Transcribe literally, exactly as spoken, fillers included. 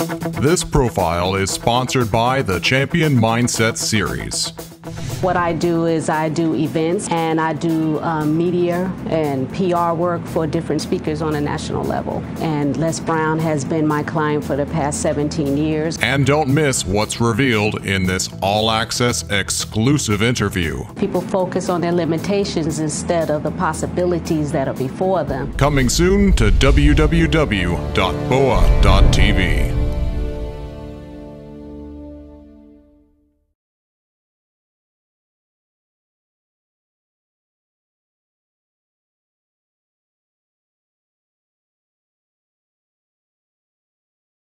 This profile is sponsored by the Champion Mindset Series. What I do is I do events and I do um, media and P R work for different speakers on a national level. And Les Brown has been my client for the past seventeen years. And don't miss what's revealed in this all-access exclusive interview. People focus on their limitations instead of the possibilities that are before them. Coming soon to w w w dot bowa dot t v.